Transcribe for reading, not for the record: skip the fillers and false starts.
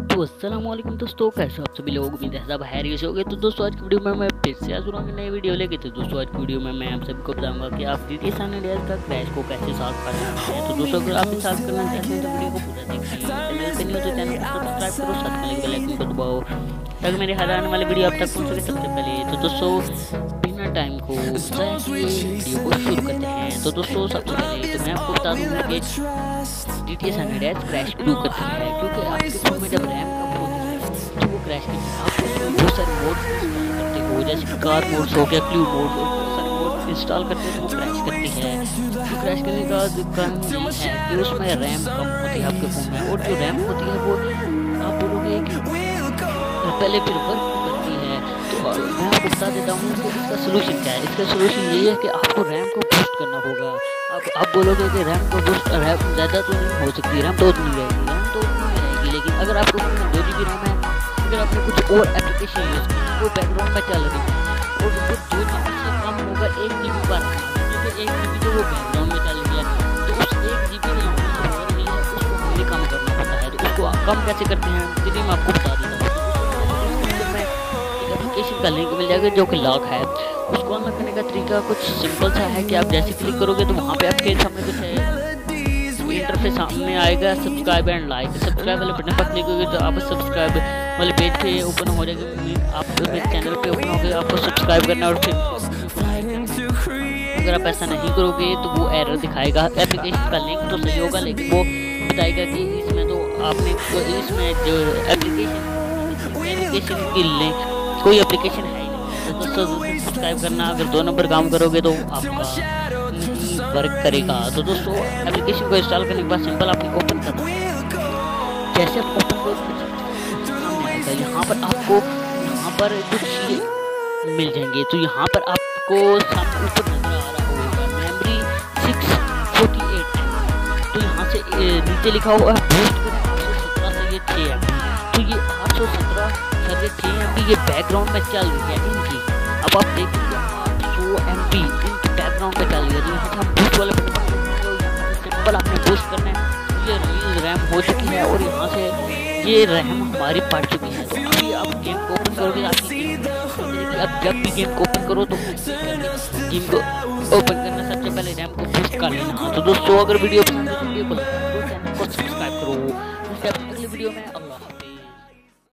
तो अस्सलाम वालेकुम दोस्तों, कैसे हो आप सभी लोग। उम्मीद है सब हैरियत होगे। तो दोस्तों आज की वीडियो में मैं फिर से आज की नई वीडियो लेके तो दोस्तों आज की वीडियो में मैं आप सभी को बताऊंगा कि आप GTA San Andreas का क्रैश को कैसे सॉल्व कर सकते हैं। तो दोस्तों अगर आप सॉल्व करना चाहते हैं तो वीडियो को पूरा देखें। चैनल पे नहीं हो तो चैनल को सब्सक्राइब करो, साथ में बेल आइकन को दबाओ ताकि मेरे हर आने वाली वीडियो आप तक पहुंच सके सबसे पहले। तो दोस्तों बिना टाइम को वीडियो को शुरू करते हैं। तो दोस्तों सबसे पहले तो मैं आपको बता दूंगा कि GTA San Andreas क्रैश क्यों करती है, क्योंकि आपके फोन में जब रैम कम होती है तो वो क्रैश करती है। आप उसमें बहुत सारे मोड करते हो, जैसे कि कार मोड हो गया, क्लू मोड, और बहुत सारे मोड इंस्टॉल करते हैं तो वो क्रैश करती है। तो क्रैश करने का कारण ये है कि उसमें रैम कम होती है आपके फ़ोन में, और जो रैम होती है वो आप बोलोगे कि पहले फिर वर्क करती है। तो मैं आपको बता देता हूँ कि इसका सोल्यूशन क्या है। इसका सोल्यूशन ये है कि आपको रैम को बूस्ट करना होगा। आप बोलोगे कि रैम को बूस्ट रैम ज़्यादा तो नहीं हो सकती, रैम तो उतनी रहेगी, रैम तो उतनी रहेगी, लेकिन अगर आपको 2 GB रैम है, अगर आपने कुछ और एप्लीकेशन यूज़ की वो बैकग्राउंड में चल रही है और वो 2 GB से कम होगा 1 GB पर, क्योंकि 1 GB जो वो बैकग्राउंड में चल रही है, तो उस 1 GB में हो रही है उसको हमें कम करना होता है। तो उसको कम कैसे करते हैं चलिए मैं आपको बता देता हूँ। एप्लीकेशन का लिंक मिल जाएगा जो कि लॉक है। उसको अनलॉक करने का तरीका कुछ सिंपल सा है कि आप जैसे क्लिक करोगे तो वहाँ पे आपके सामने कुछ है इंटरफेस सामने आएगा, सब्सक्राइब एंड लाइक। सब्सक्राइब वाले बटन पर क्लिक करोगे तो आप सब्सक्राइब वाले पेज पे ओपन हो जाएगा। आप मेरे चैनल पे ओपन हो गए, आपको सब्सक्राइब करना और फिर अगर आप ऐसा नहीं करोगे तो वो एरर दिखाएगा। एप्लीकेशन का लिंक तो सही होगा लेकिन वो बताएगा कि इसमें तो आपने इसमें जो एप्लीकेशन की लिंक कोई एप्लीकेशन है ही नहीं। तो दोस्तों सब्सक्राइब करना, अगर 2 नंबर काम करोगे तो आपका वर्क करेगा। तो दोस्तों एप्लीकेशन को इंस्टॉल करने के बाद सिंपल आपको ओपन करना है। जैसे आप ओपन करोगे यहाँ पर आपको कुछ मिल जाएंगे। तो यहाँ पर आपको सामने ऊपर नजर आ रहा होगा मेमोरी 648 है। तो यहाँ से नीचे लिखा हुआ है बूस्ट करें 817 से ये 6 MB। तो ये 817 से 6 MB ये बैकग्राउंड में चल रही है इनकी। अब आप देखिए 800 MB इनकी बैकग्राउंड में चल रही है। तो यहाँ से हम बूस्ट वाले बटन पर सिंपल आपने बूस्ट करना है। ये रिलीज रैम हो चुकी है और यहाँ से ये रैम हमारी पड़ चुकी है। तो अभी आप गेम को ओपन करोगे, आप जब भी गेम को ओपन करो तो गेम को ओपन करना सबसे पहले रैम को बूस्ट कर लेना। तो दोस्तों अगर वीडियो पसंद है तो वीडियो को सब्सक्राइब करो। अगली वीडियो में अल्लाह।